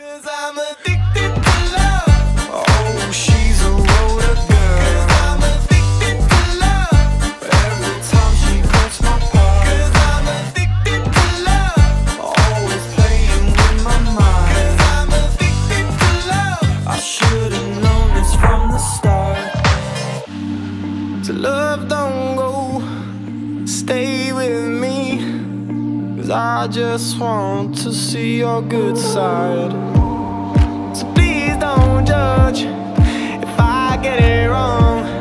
'Cause I'm addicted to love. Oh, she's a roller girl. 'Cause I'm addicted to love. Every time she cuts my part. 'Cause I'm addicted to love. Always playing with my mind. 'Cause I'm addicted to love. I should've known this from the start. To love don't go, stay with me. 'Cause I just want to see your good side. So please don't judge if I get it wrong.